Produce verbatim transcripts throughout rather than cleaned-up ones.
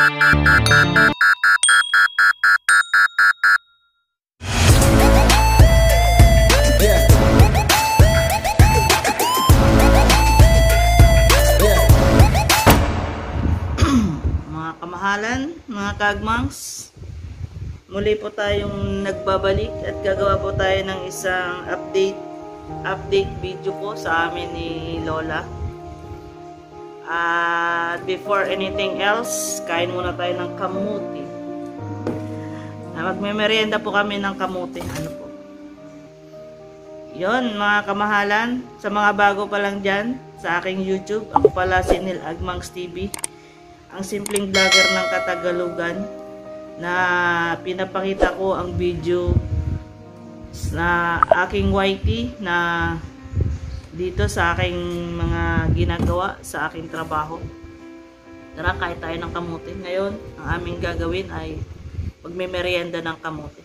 Mga kagmangs, muli po tayong nagbabalik at gagawa po tayo ng isang update update video po sa amin ni Lola. At uh, before anything else, kain muna tayo ng kamuti. Uh, magme-merienda po kami ng kamuti. Ano po? Yon mga kamahalan, sa mga bago pa lang dyan sa aking YouTube, ako pala si Neil Agmangs T V, ang simpleng vlogger ng Katagalugan na pinapakita ko ang video na aking Y T na dito sa aking mga ginagawa sa aking trabaho. Tara, kain tayo ng kamote. Ngayon, ang aming gagawin ay magme-merienda ng kamote.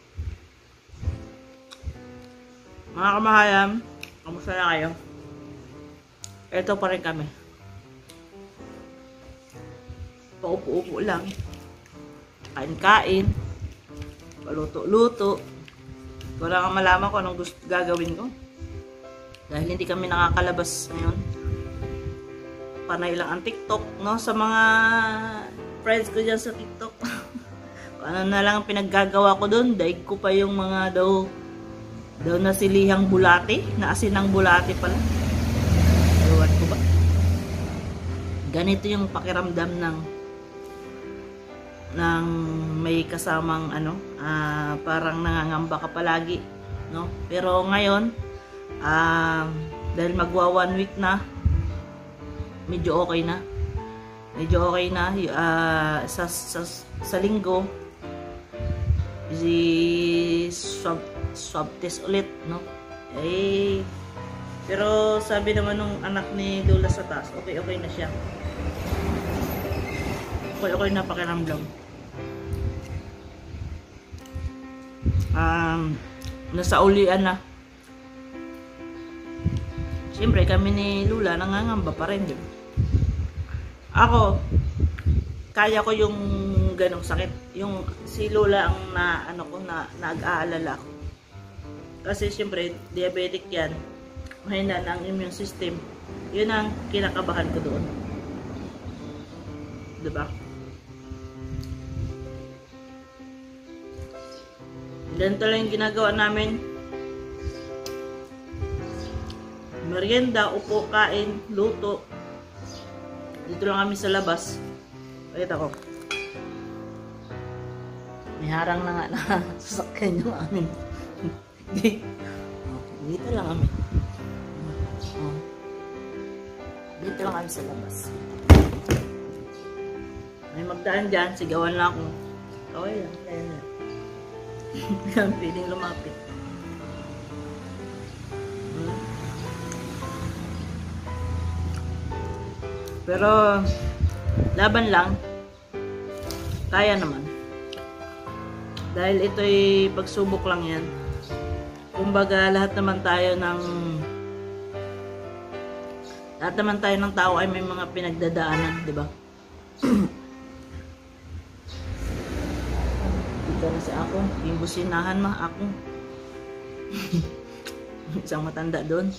Mga kamahayan, kamusta na kayo? Ito pa rin kami. Paupo-upo lang, kain-kain, paluto-luto. Wala kang malaman kung anong gusto gagawin ko dahil hindi kami nakakalabas ngayon. Panay lang ang TikTok, no? Sa mga friends ko dyan sa TikTok. Ano na lang ang pinaggagawa ko dun, daig ko pa yung mga daw daw na silihang bulate, na asinang bulate pala. Ewan ko ba? Ganito yung pakiramdam ng ng may kasamang ano, uh, parang nangangamba ka palagi, no? Pero ngayon, uh, dahil magwa one week na, medyo okay na. Medyo okay na. Uh, sa, sa, sa linggo, si swab, swab test ulit, no? Eh, pero sabi naman nung anak ni Lola sa taas, okay, okay na siya. Okay, okay na pakiramdam. Um, nasa ulian na. Siyempre kami ni Lula nangangamba pa rin, diba? Ako, kaya ko yung ganong sakit. Yung si Lula ang na, ano ko, na, nag-aalala ko. Kasi siyempre, diabetic yan. Mahina na ang immune system. Yun ang kinakabahan ko doon. Diba? Ganito lang yung ginagawa namin. Merienda, upo, kain, luto. Dito lang kami sa labas. Pakita ko. May harang na nga na sasakyan yung amin. Dito lang kami. Dito lang kami sa labas. May magdaan dyan, sigawan lang ako. Okay lang, kaya lang. Yan, pwedeng lumapit. Hmm. Pero laban lang, kaya naman. Dahil ito'y pagsubok lang yan. Kumbaga lahat naman tayo ng lahat naman tayo ng tao ay may mga pinagdadaanan, di ba? Na si ako, yung businahan ma ako. Isang matanda doon.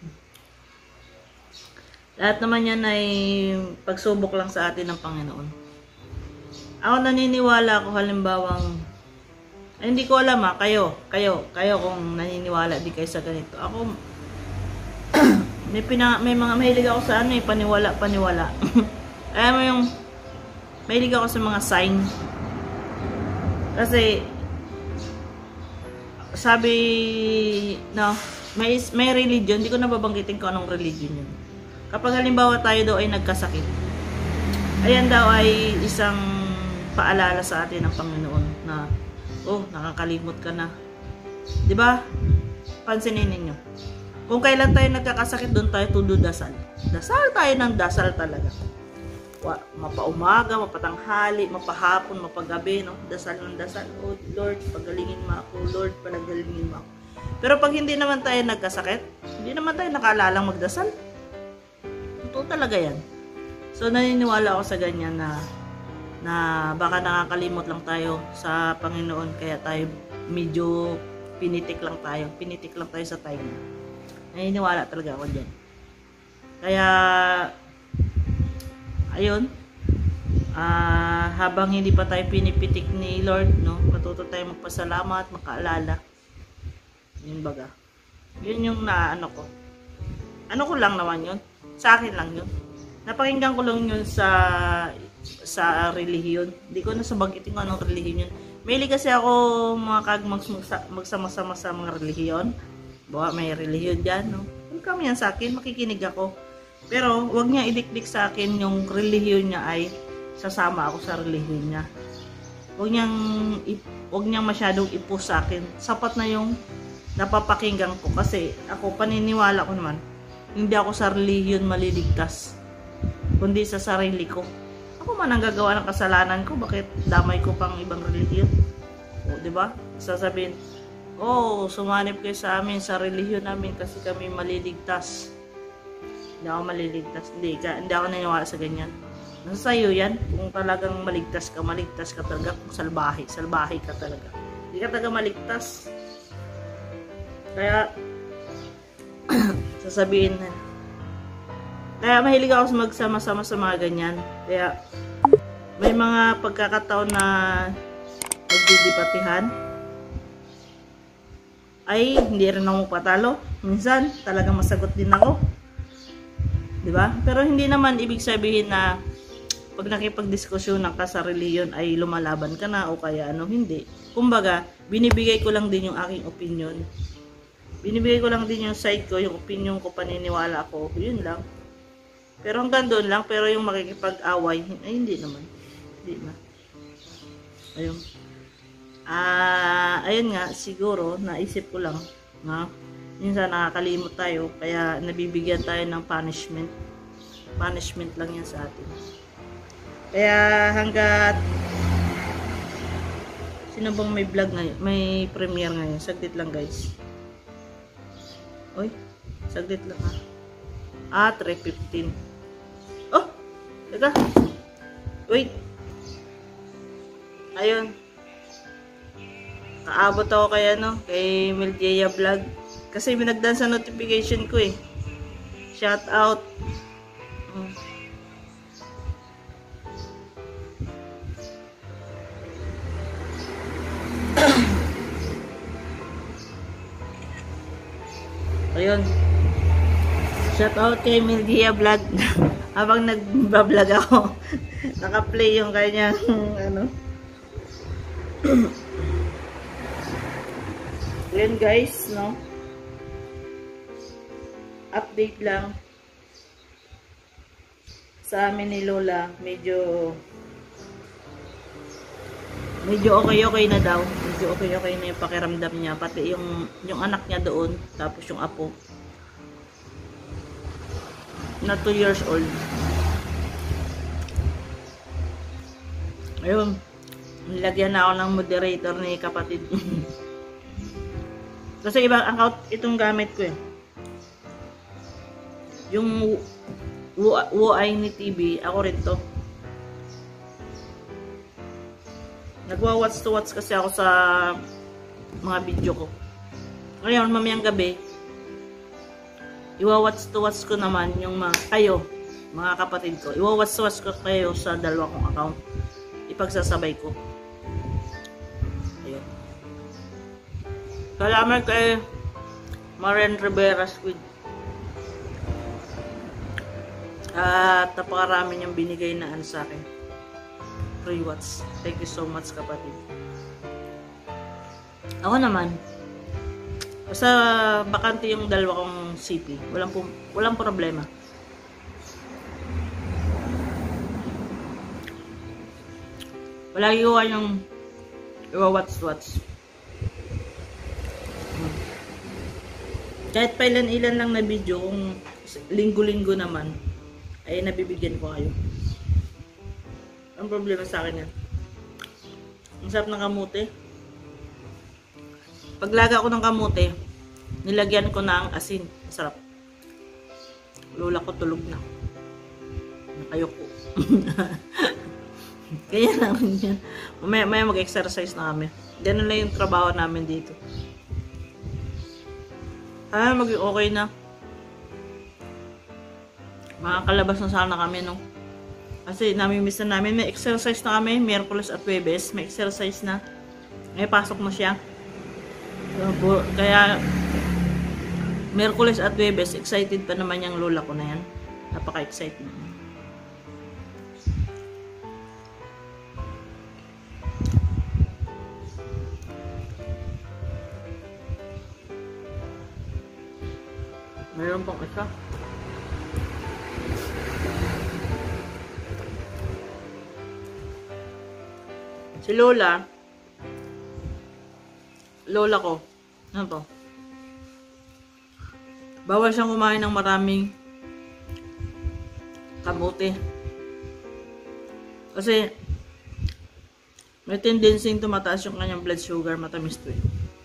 Lahat naman yan ay pagsubok lang sa atin ng Panginoon. Ako naniniwala ako halimbawang ay, hindi ko alam ha, kayo, kayo, kayo kung naniniwala di kayo sa ganito. Ako may pina, may mga mahilig ako sa ano eh, paniwala, paniwala. Alam mo yung mahilig ako sa mga sign. Kasi sabi no, may may religion, hindi ko nababanggitin kung anong religion yun. Kapag halimbawa tayo daw ay nagkasakit, ayan daw ay isang paalala sa atin ng Panginoon na oh, nakakalimot ka na. 'Di ba? Pansinin niyo. Kung kailan tayo nagkakasakit, doon tayo tundo dasal. Dasal tayo ng dasal talaga. Mapaumaga, mapatanghali, mapahapon, mapagabi, no? Dasal ng dasal. Oh Lord, pagalingin mo ako. Lord, palagalingin mo ako. Pero pag hindi naman tayo nagkasakit, hindi naman tayo nakalalang magdasal. Totoo talaga yan. So, naniniwala ako sa ganyan na na baka nakakalimot lang tayo sa Panginoon, kaya tayo medyo pinitik lang tayo. Pinitik lang tayo sa time. Naniniwala talaga ako dyan. Kaya, ayun, uh, habang hindi pa tayo pinipitik ni Lord, no, matuto tayo magpasalamat, makaalala. Yun baga. Yun yung naano ko. Ano ko lang naman yun. Sa akin lang yun. Napakinggan ko lang yun sa sa relihiyon. Hindi ko na sabagitin ko anong relihiyon yun. Maili kasi ako mga kagmags magsama-sama sa mga relihiyon. Bawa may relihiyon dyan, no? Welcome yan sa akin, makikinig ako. Pero, wag niya idikdik sa akin yung relihiyon niya ay sasama ako sa relihiyon niya. Wag niyang, wag niyang masyadong ipos sa akin. Sapat na yung napapakinggan ko. Kasi, ako, paniniwala ko naman, hindi ako sa relihiyon maliligtas, kundi sa sarili ko. Ako man ang gagawa ng kasalanan ko, bakit damay ko pang ibang relihiyon? O, diba? Sasabihin, oh, sumanib kayo sa amin, sa relihiyon namin kasi kami maliligtas. Hindi ako maliligtas. Hindi, ka, hindi ako naniniwala sa ganyan. Nasa sa'yo yan. Kung talagang maligtas ka, maligtas ka talaga. Kung salbahe, salbahe ka talaga. Hindi ka talaga maligtas. Kaya, sasabihin na. Kaya mahilig ako magsama-sama sa mga ganyan. Kaya, may mga pagkakataon na nagdidipatihan. Ay, hindi rin ako patalo. Minsan, talagang masagot din ako. Diba? Pero hindi naman ibig sabihin na pag nakipagdiskusyonan ka sa reliyon ay lumalaban ka na o kaya ano, hindi. Kumbaga, binibigay ko lang din yung aking opinion. Binibigay ko lang din yung side ko, yung opinion ko, paniniwala ko. Yun lang. Pero hanggang doon lang. Pero yung makikipag-away, ay hindi naman. Hindi na. Ayun. Ah, ayun nga, siguro, naisip ko lang, na minsan nakakalimot tayo, kaya nabibigyan tayo ng punishment. Punishment lang yan sa atin. Kaya hanggat, sino bang may vlog ngayon? May premiere ngayon. Saglit lang guys. Oy, saglit lang ha. Ah, three fifteen. Oh, teka. Wait. Ayun. Kaabot ako kay ano, kay Miljeya Vlog. Kasi binagdan sa notification ko eh. Shout out. Hmm. Ayun. Shout out kay Miljeya Vlog. Habang nagba-vlog ako, naka-play yung kanyang ano. Ayun guys, no? Update lang sa amin ni Lola, medyo medyo okay-okay na daw. Medyo okay-okay na yung pakiramdam niya, pati yung yung anak niya doon, tapos yung apo na two years old. Ayun, nilagyan na ako ng moderator ni kapatid. Kasi ibang account itong gamit ko eh. Yung W I ni T V, ako rin to. Nagwa-watch to watch kasi ako sa mga video ko. Ngayon, mamayang gabi, iwa-watch to watch ko naman yung mga, kayo, mga kapatid ko. Iwa-watch to watch ko kayo sa dalawa kong account. Ipagsasabay ko. Ayun. Salamat kay Maren Rivera Squid. At napakarami niyang binigay na ano sa akin. Free watch. Thank you so much kapatid. Ako naman, basta bakante yung dalawa kong C P. Walang, walang problema. Wala iwan yung iwa-watch-watch. Hmm. Kahit pa ilan-ilan lang na video, kung linggo-linggo naman, ay nabibigyan ko kayo. Ang problema sa akin yan. Ang sarap ng kamote. Paglaga ko ng kamote, nilagyan ko na ang asin. Masarap. Lola ko tulog na. Nakayoko. Kaya lang yan. Mamaya, mamaya mag-exercise na kami. Ganun lang yung trabaho namin dito. Ah, maging okay na. Makakalabas na sana kami, no? Kasi namimiss na namin. May exercise na kami, Miyerkules at Huwebes. May exercise na. May pasok na siya. Kaya, Miyerkules at Huwebes, excited pa naman yung lola ko na yan. Napaka-excited na. Mayroon pang isa. Si Lola, Lola ko, ano to? Bawal siyang kumain ng maraming kamote. Kasi, may tendency tumataas yung kanyang blood sugar, matamis to eh.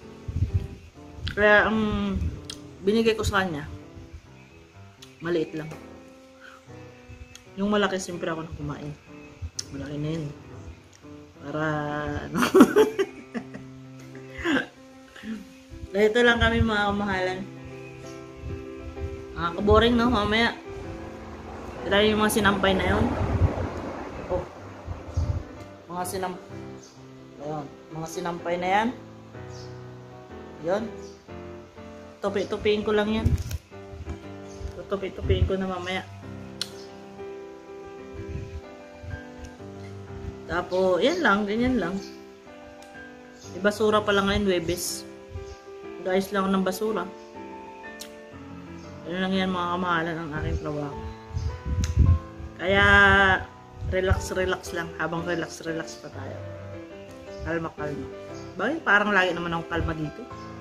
Kaya, ang um, binigay ko sa kanya, maliit lang. Yung malaki, siyempre ako na kumain. Malaki na yun. Para, ano. Ito lang kami mga kamahalan. Nakaka-boring, no? Mamaya. Tira yung mga sinampay na yun. Oh. Mga sinam... Ayun. Mga sinampay na yan. Yun. Tupi-tupiin ko lang yan. Tupi-tupiin ko na mamaya. Tapos, yan lang. Ganyan lang. May basura pa lang ngayon, Huwebes. Guys lang ng basura. Yan lang yan mga kamahalan ang aking trabaho. Kaya, relax-relax lang. Habang relax-relax pa tayo. Kalma-kalma. Bakit parang lagi naman akong kalma dito?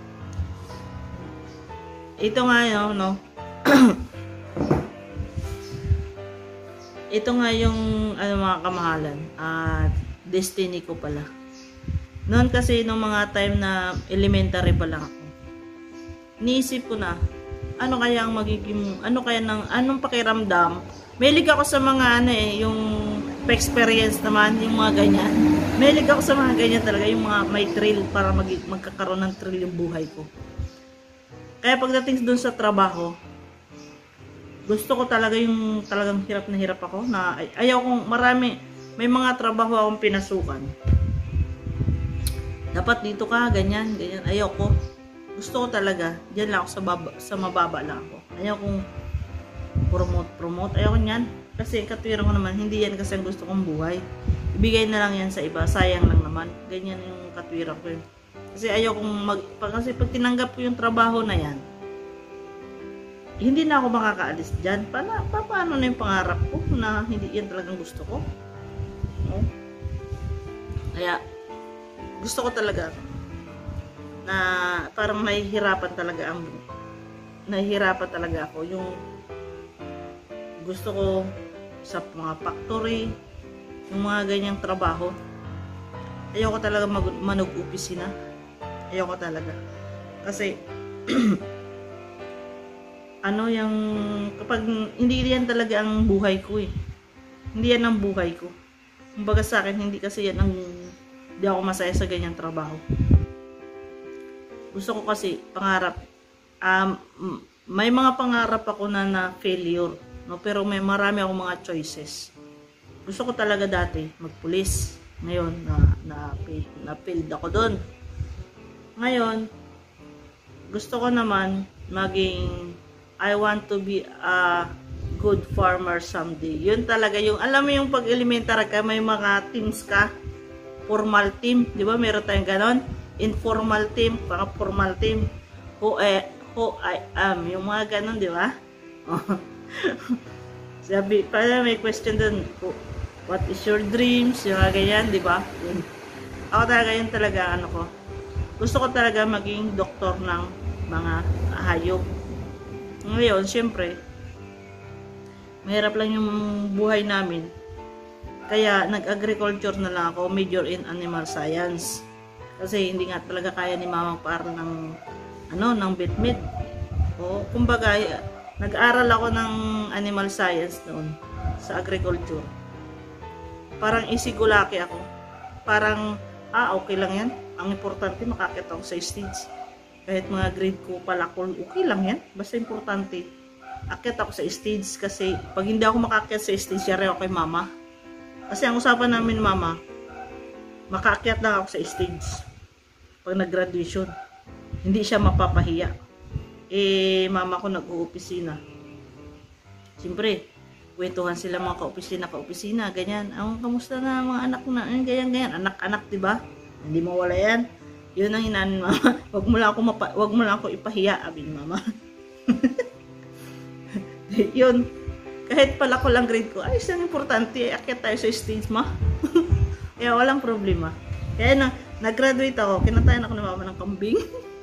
Ito nga yun, no? Ito nga yung ano mga kamahalan. At uh, destiny ko pala. Noon kasi nung mga time na elementary pa lang ako. Niisip ko na, ano kaya ang magiging, ano kaya ng, anong pakiramdam? Mahilig ako sa mga ano eh, yung experience naman, yung mga ganyan. Mahilig ako sa mga ganyan talaga, yung mga may thrill para mag, magkakaroon ng thrill yung buhay ko. Kaya pagdating dun sa trabaho, gusto ko talaga yung talagang hirap na hirap ako, na ay, ayaw kong marami, may mga trabaho akong pinasukan. Dapat dito ka, ganyan, ganyan, ayaw ko. Gusto ko talaga, diyan lang ako sa, baba, sa mababa lang ako. Ayaw kong promote, promote. Ayaw ko niyan. Kasi katwiran ko naman, hindi yan kasi ang gusto kong buhay. Ibigay na lang yan sa iba. Sayang lang naman. Ganyan yung katwiran ko yun. Kasi ayaw kong mag... Kasi pag tinanggap ko yung trabaho na yan, hindi na ako makakaalis dyan. Pa, pa, paano na yung pangarap ko na hindi yan talagang gusto ko? No? Kaya, gusto ko talaga na parang nahihirapan talaga ang nahihirapan talaga ako yung gusto ko sa mga factory, yung mga ganyang trabaho. Ayoko talaga manug-opisina. Ayoko talaga. Kasi ano yung kapag hindi yan talaga ang buhay ko eh. Hindi yan ang buhay ko. Kumbaga sa akin, hindi kasi yan ang hindi ako masaya sa ganyang trabaho. Gusto ko kasi pangarap, um, may mga pangarap ako na na failure, no? Pero may marami akong mga choices. Gusto ko talaga dati magpulis. Ngayon na na na failed ako doon. Ngayon gusto ko naman maging, I want to be a good farmer someday. Yun talaga yung, alam mo yung pag-elementary ka, may mga teams ka, formal team, di ba? Meron tayong ganon. Informal team, para formal team, who, eh, who I am, yung mga ganon, di ba? Sabi, para may question dun, what is your dreams, yung mga ganyan, di ba? Ako talaga, yun talaga, ano ko, gusto ko talaga maging doktor ng mga hayop. Ngayon, syempre, mahirap lang yung buhay namin, kaya nag-agriculture na lang ako, major in animal science. Kasi hindi nga talaga kaya ni mama para ng ano, ng bitmit. O kumbaga, nag-aral ako ng animal science noon sa agriculture. parang isigulaki ako. Parang, ah, okay lang yan. Ang importante, makakita ako sa stage. Kahit mga grade ko pala, okay lang yan. Basta importante, akit ako sa stage. Kasi, pag hindi ako makakit sa stage, yari ako kay mama. Kasi ang usapan namin, mama, makaakyat lang ako sa stage. Pag nag-graduation, hindi siya mapapahiya. Eh, mama ko nag-uopisina. Siyempre, kwentuhan sila mga ka-opisina, ka-opisina, ganyan. Ang kamusta na mga anak na, ganyan, ganyan. Anak-anak, diba? Hindi mawala yan. Yun ang hinanin, mama. Wag mo lang ako, mapa, wag mo lang ako ipahiya, abing mama. Yun. Kahit pala ko lang grade ko, ay, isang importante, akyat tayo sa stage, ma. Kaya walang problema. Kaya na, nag-graduate ako, kinatayan ako ng mama ng kambing.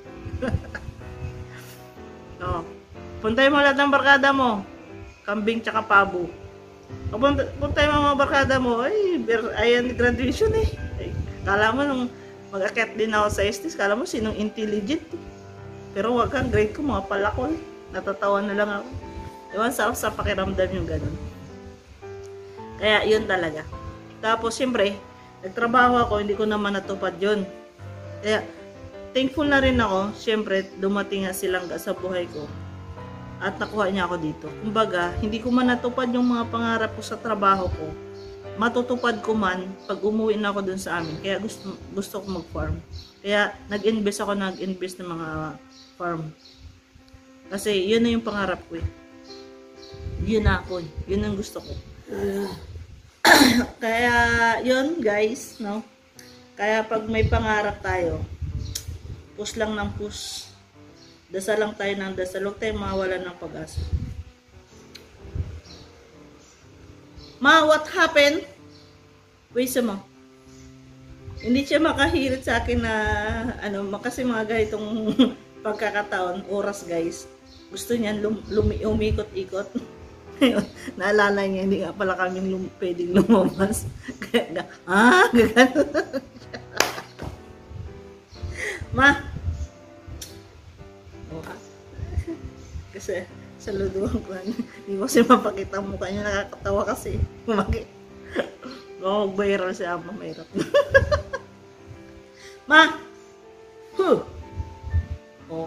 Oh. Puntayin mo lahat ng barkada mo. Kambing tsaka pabo. Punta, puntayin mo mga barkada mo, ay, ayan, graduation eh. Ay, kala mo nung mag-akyat din ako sa estes, kala mo sinong intelligent. Pero wag kang grade ko, mga palakol. Natatawa na lang ako. Ewan, sarap sa pakiramdam yung ganun. Kaya yun talaga. Tapos siyempre, nagtrabaho ako, hindi ko naman natupad yun. Kaya, thankful na rin ako, siyempre, dumating nga silang sa buhay ko. At nakuha niya ako dito. Kumbaga, hindi ko man natupad yung mga pangarap ko sa trabaho ko. Matutupad ko man pag umuwi na ako dun sa amin. Kaya gusto, gusto ko mag-farm. Kaya nag-invest ako, nag-invest ng mga farm. Kasi yun na yung pangarap ko eh. Yun na ako eh. Yun ang gusto ko. Kaya yun guys, no? Kaya pag may pangarap tayo, push lang ng push. Dasal lang tayo ng dasal. Huwag tayo mawalan ng pag-asa. Ma, what happened? Wait mo. Hindi siya makahirit sa akin na ano, kasi mga ganitong pagkakataon, oras guys. Gusto niyan lum, lumi, umikot-ikot. Naalala niya, hindi nga pala kami lum, pwedeng lumabas. Kaya, ah, gano'n. Ma, kasi saluduhan ko, hindi ko kasi mapakita ang mukha niya, nakakatawa kasi. Bakit? Oo, mag-viral si ama, mahirap. Ma! Huh! Oh.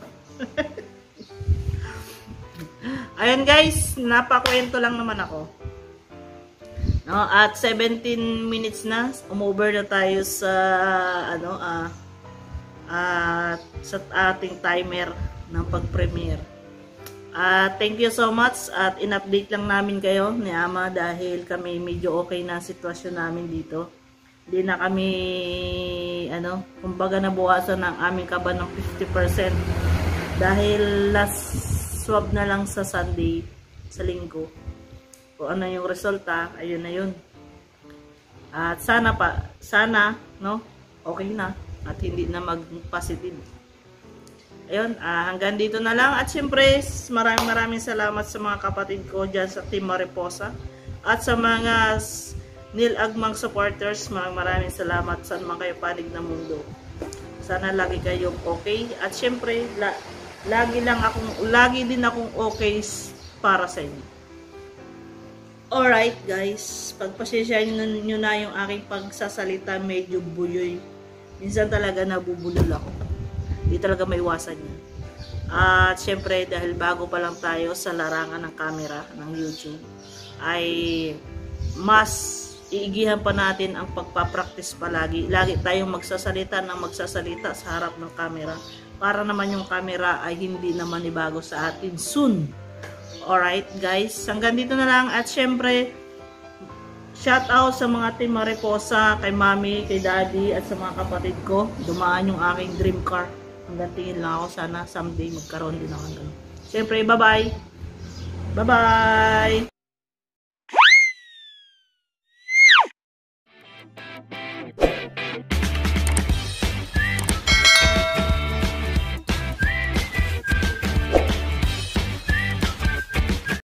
Ayun guys, napakwento lang naman ako. No, at seventeen minutes na, umover na tayo sa ano ah uh, sa ating timer ng pag-premiere. Uh, thank you so much at in-update lang namin kayo ni Ama dahil kami medyo okay na sitwasyon namin dito. Hindi na kami ano, kumbaga nabuwasan ng aming kaba ng fifty percent dahil last swab na lang sa Sunday sa linggo. Kung ano yung resulta, ayun na yun. At sana pa, sana no, okay na at hindi na mag-positive. Ayun, uh, hanggang dito na lang. At syempre, maraming maraming salamat sa mga kapatid ko dyan sa Team Mariposa. At sa mga Neil Agmang supporters, maraming maraming salamat sa mga kayo panig na mundo. Sana lagi kayong okay. At syempre, la, lagi lang akong, lagi din akong okay para sa inyo. Alright guys, pagpasensyahan nyo na yung aking pagsasalita, medyo buyoy. Minsan talaga nabubulol ako. Hindi talaga maiwasan yan. At syempre, dahil bago pa lang tayo sa larangan ng camera ng YouTube, ay mas iigihan pa natin ang pagpapractice palagi. Lagi tayong magsasalita ng magsasalita sa harap ng camera para naman yung camera ay hindi naman ibago sa atin soon. Alright guys, hanggang dito na lang. At syempre, shout out sa mga Team Mariposa, kay Mami, kay Daddy, at sa mga kapatid ko. Dumaan yung aking dream car. Hanggang tingin lang ako, sana someday magkaroon din ako ng ganun. Siyempre, bye-bye! Bye-bye!